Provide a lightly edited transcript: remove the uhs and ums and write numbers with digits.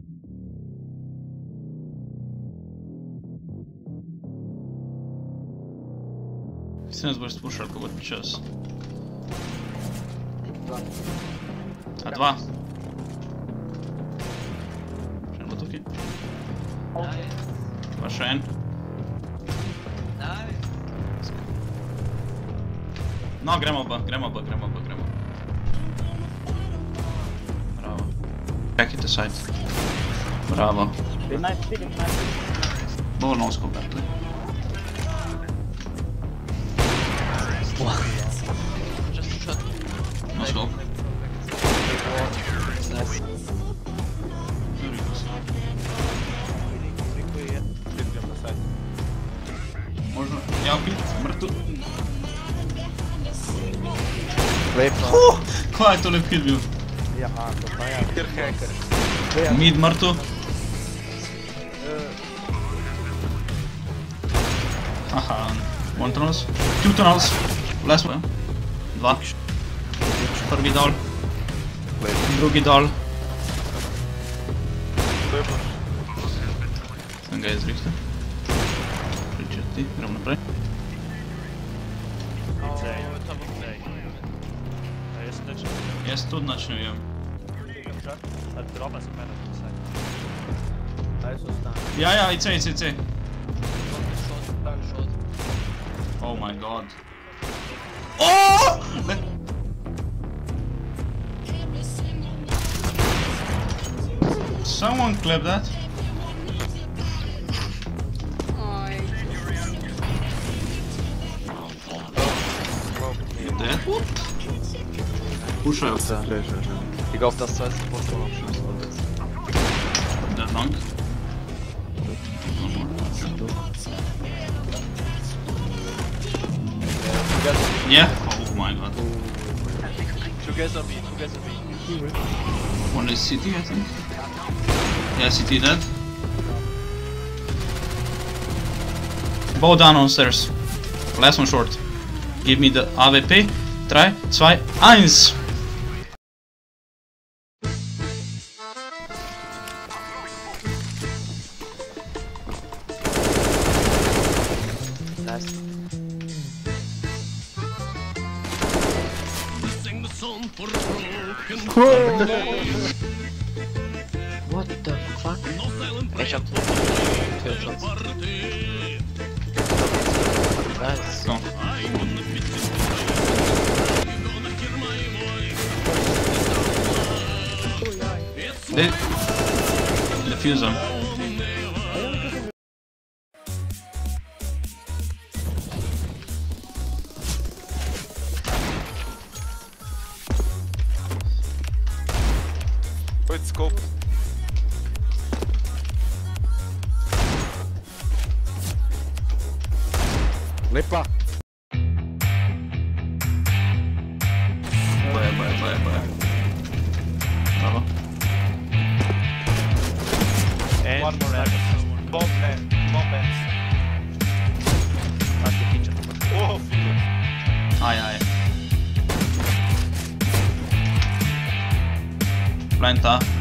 Mislim, da boš spušal, ko bo čas. A dva. Še en bo tukaj. Pa še en. No, gremo pa. Bravo. Čekajte side. Bravo. Bo no scope that play. Just a shot. No scope. Nice. Možno, ja bit, mrtu. Lepo. Kaj je to lep hit bil? Ja, to pa je. Kjer hacker. Mid mrtu. Aha, one tunnels. Two tunnels. Last one. Dva. Prvi dol. Drugi dol. Lepo. Sem ga izrihtal. Pričeti, gremo naprej. Jaz tudi nič ne vem. Ja, IC. Oh my god. Oh! Someone clip that. You dead? Puszaj up. Ich hoffe, dass du jetzt sofort noch abschließen wolltest. Dead long. Yeah? Oh my god. Together B. One is CT, I think. Yeah, CT dead. Bow down on stairs. Last one short. Give me the AWP. 3, 2, 1. Nice. What the fuck? Ich hab 12 Shots. Nice. Go. Defuse him. Wait, scope. Lepa. Bye. Bravo. And one more left. Bomb left. Back to kitchen. Oh, Aye. Planta.